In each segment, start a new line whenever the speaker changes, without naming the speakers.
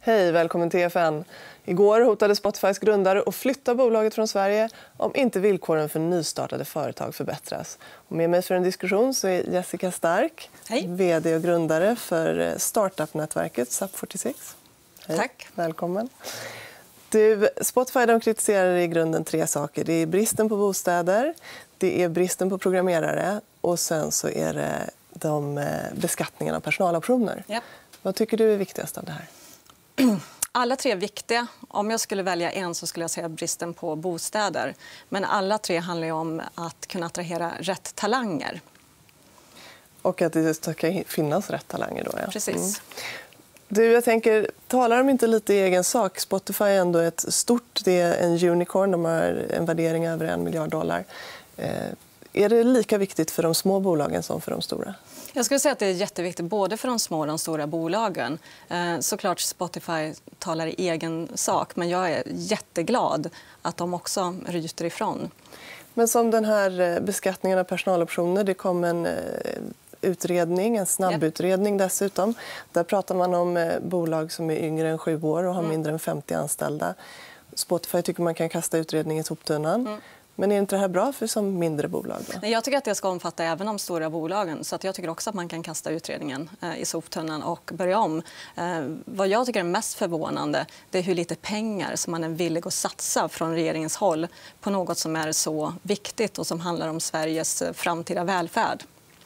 Hej, välkommen till EFN. Igår hotade Spotifys grundare att flytta bolaget från Sverige om inte villkoren för nystartade företag förbättras. Och med mig för en diskussion så är Jessica Stark,
Hej.
vd och grundare för startup-nätverket SUP46. Hej.
Tack.
Välkommen. Spotify kritiserar i grunden 3 saker. Det är bristen på bostäder, det är bristen på programmerare och sen så är det beskattningen av personaloptioner.
Ja.
Vad tycker du är viktigast av det här?
Alla 3 är viktiga. Om jag skulle välja en så skulle jag säga bristen på bostäder. Men alla 3 handlar om att kunna attrahera rätt talanger.
Och att det ska finnas rätt talanger då, ja.
Precis.
Jag tänker, talar de inte lite i egen sak? Spotify är ändå det är en unicorn, de har en värdering över $1 miljard. Är det lika viktigt för de små bolagen som för de stora?
Jag skulle säga att det är jätteviktigt både för de små och de stora bolagen. Såklart Spotify talar i egen sak, men jag är jätteglad att de också ryter ifrån.
Men som den här beskattningen av personaloptioner, det kom en utredning, en snabbutredning dessutom. Där pratar man om bolag som är yngre än 7 år och har mindre än 50 anställda. Spotify tycker man kan kasta utredningen i soptunnan. Men är inte det här bra för som mindre bolag? Då?
Jag tycker att det ska omfatta även de stora bolagen. Så att jag tycker också att man kan kasta utredningen i soptunnan och börja om. Vad jag tycker är mest förvånande det är hur lite pengar som man är villig att satsa från regeringens håll på något som är så viktigt och som handlar om Sveriges framtida välfärd.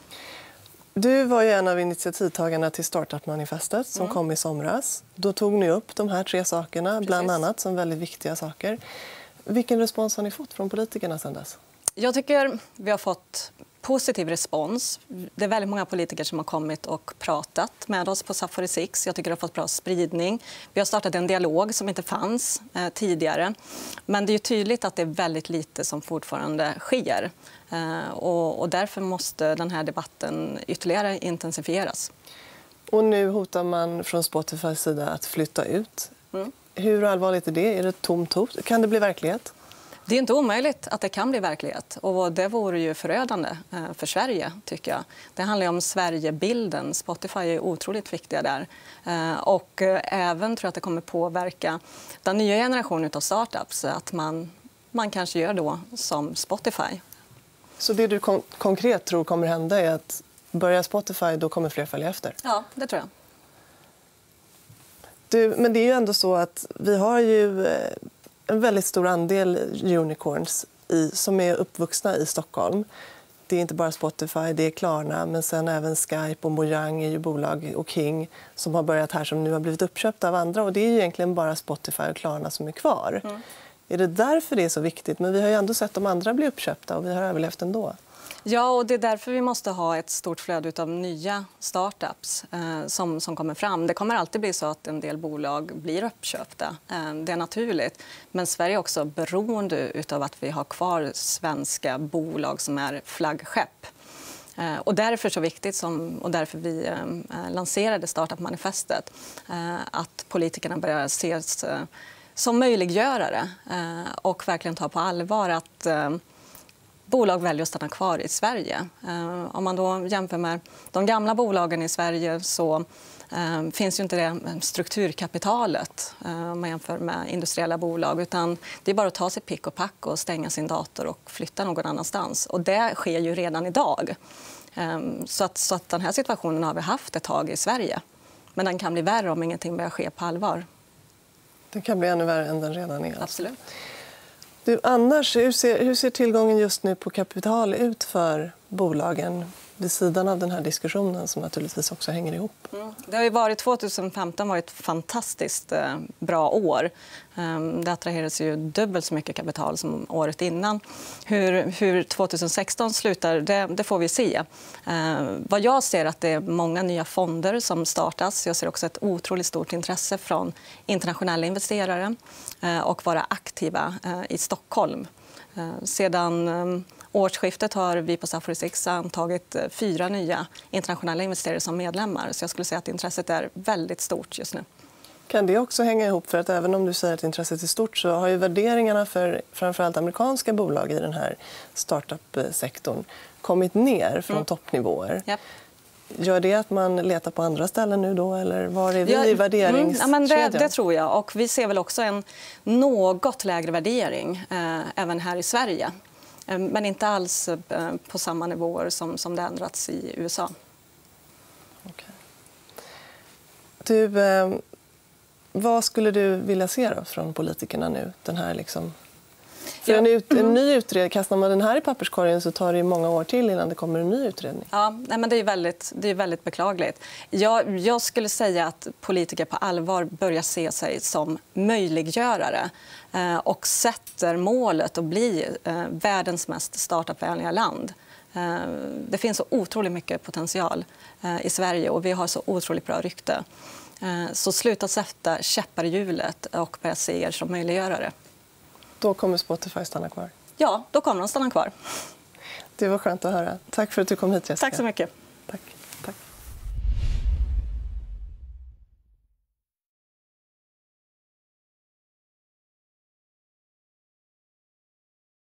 Du var ju en av initiativtagarna till Startup-manifestet som kom i somras. Då tog ni upp de här 3 sakerna, bland annat, som väldigt viktiga saker. Vilken respons har ni fått från politikerna sedan dess? Jag
tycker vi har fått positiv respons. Det är väldigt många politiker som har kommit och pratat med oss på SUP46. Jag tycker det har fått bra spridning. Vi har startat en dialog som inte fanns tidigare. Men det är tydligt att det är väldigt lite som fortfarande sker. Och därför måste den här debatten ytterligare intensifieras.
Och nu hotar man från Spotifys sida att flytta ut. Hur allvarligt är det? Är det ett tomt hot? Kan det bli verklighet?
Det är inte omöjligt att det kan bli verklighet. Och det vore ju förödande för Sverige, tycker jag. Det handlar om Sverigebilden. Spotify är otroligt viktiga där. Och även tror jag att det kommer påverka den nya generationen av startups. Att man kanske gör då som Spotify. Så
det du konkret tror kommer hända är att börjar Spotify, då kommer fler följa efter?
Ja, det tror jag.
Men det är ju ändå så att vi har ju en väldigt stor andel unicorns som är uppvuxna i Stockholm. Det är inte bara Spotify, det är Klarna, men sen även Skype och Mojang är ju bolag och King som har börjat här som nu har blivit uppköpta av andra. Och det är ju egentligen bara Spotify och Klarna som är kvar. Är det därför det är så viktigt? Men vi har ju ändå sett de andra bli uppköpta och vi har överlevt ändå. Ja,
och det är därför vi måste ha ett stort flöde av nya startups som kommer fram. Det kommer alltid bli så att en del bolag blir uppköpta. Det är naturligt. Men Sverige är också beroende av att vi har kvar svenska bolag som är flaggskepp. Och därför är det så viktigt, och därför vi lanserade Startup-manifestet, att politikerna börjar ses som möjliggörare och verkligen ta på allvar att bolag väljer att stanna kvar i Sverige. Om man då jämför med de gamla bolagen i Sverige så finns ju inte det strukturkapitalet om man jämför med industriella bolag. Utan det är bara att ta sig pick och pack och stänga sin dator och flytta någon annanstans. Och det sker ju redan idag. Så att den här situationen har vi haft ett tag i Sverige. Men den kan bli värre om ingenting börjar ske på allvar.
Det kan bli ännu värre än den redan är.
Absolut.
Annars, hur ser tillgången just nu på kapital ut för bolagen vid sidan av den här diskussionen som naturligtvis också hänger ihop?
Det har ju varit 2015 var ett fantastiskt bra år. Det attraherades ju dubbelt så mycket kapital som året innan. Hur 2016 slutar, det får vi se. Vad jag ser att det är många nya fonder som startas. Jag ser också ett otroligt stort intresse från internationella investerare och vara aktiva i Stockholm. Sedan årsskiftet har vi på SUP46 antagit 4 nya internationella investerare som medlemmar. Så jag skulle säga att intresset är väldigt stort just nu.
Kan det också hänga ihop? För att även om du säger att intresset är stort så har ju värderingarna för framförallt amerikanska bolag i den här startup-sektorn kommit ner från toppnivåer.
Yep.
Gör det att man letar på andra ställen nu då? Eller var är vi i värderingskedjan?
Det tror jag. Och vi ser väl också en något lägre värdering även här i Sverige. Men inte alls på samma nivåer som det ändrats i USA.
Okay. Vad skulle du vilja se då från politikerna nu? Den här liksom... För en ny utredning, kastar man den här i papperskorgen så tar det många år till innan det kommer en ny utredning.
Ja, men det är väldigt beklagligt. Jag skulle säga att politiker på allvar börjar se sig som möjliggörare och sätter målet att bli världens mest startupvänliga land. Det finns så otroligt mycket potential i Sverige och vi har så otroligt bra rykte. Så sluta sätta käppar i hjulet och börja se er som möjliggörare.
Då kommer Spotify stanna kvar?
Ja, då kommer de stanna kvar.
Det var skönt att höra. Tack för att du kom hit, Jessica.
Tack så mycket.
Tack.